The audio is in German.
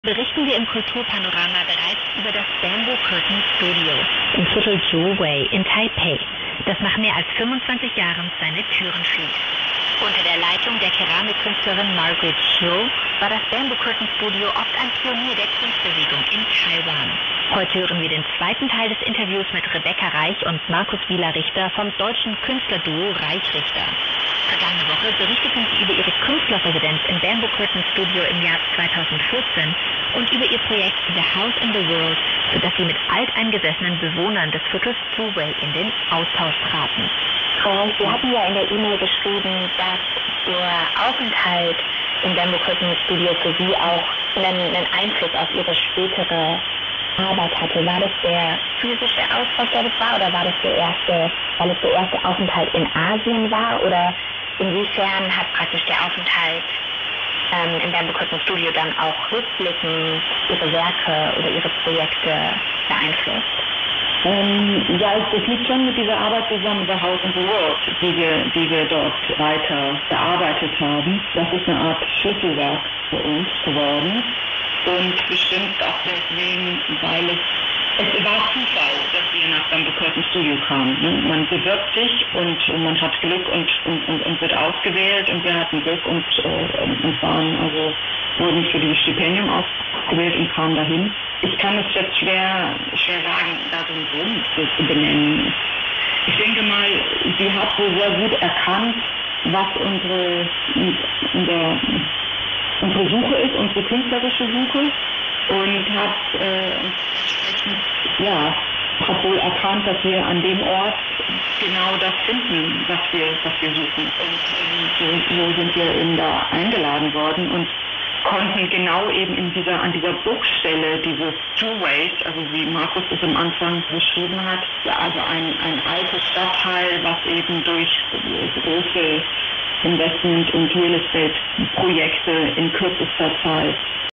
Berichten wir im Kulturpanorama bereits über das Bamboo Curtain Studio im Viertel Zhuwei in Taipei, das nach mehr als 25 Jahren seine Türen schließt. Unter der Leitung der Keramikkünstlerin Margaret Chiu war das Bamboo Curtain Studio oft ein Pionier der Kunstbewegung in Taiwan. Heute hören wir den zweiten Teil des Interviews mit Rebecca Reich und Markus Wieler-Richter vom deutschen Künstlerduo Reich-Richter. Vergangene Woche berichteten sie über ihre Künstlerresidenz im Bamboo Curtain Studio im Jahr 2014 und über ihr Projekt The House in the World, für das sie mit alteingesessenen Bewohnern des Viertels Zhuwei in den Austausch traten. Sie hatten ja in der E-Mail geschrieben, dass der Aufenthalt im Bamboo Curtain Studio für Sie auch einen Einfluss auf Ihre spätere Arbeit hatte. War das der physische Austausch, der das war, oder war das weil es der erste Aufenthalt in Asien war, oder inwiefern hat praktisch der Aufenthalt im Bamboo Curtain Studio dann auch rückblickend Ihre Werke oder Ihre Projekte beeinflusst? Es liegt schon mit dieser Arbeit zusammen, The House in the World, die wir dort weiter bearbeitet haben. Das ist eine Art Schlüsselwerk für uns geworden. Und bestimmt auch deswegen, weil es war Zufall, dass wir nach Bamboo Curtain Studio kamen. Ne? Man bewirbt sich und man hat Glück und wird ausgewählt, und wir hatten Glück und wurden für dieses Stipendium ausgewählt und kamen dahin. Ich kann es jetzt schwer sagen, da so einen Grund zu benennen. Ich denke mal, sie hat wohl sehr gut erkannt, was unsere Suche ist, unsere künstlerische Suche, und hat hat wohl erkannt, dass wir an dem Ort genau das finden, was wir suchen. Und so sind wir eben da eingeladen worden und konnten genau eben an dieser Bruchstelle dieses Zhuweis, also wie Markus es am Anfang beschrieben hat, also ein altes Stadtteil, was eben durch große Investment- und Real Estate-Projekte in kürzester Zeit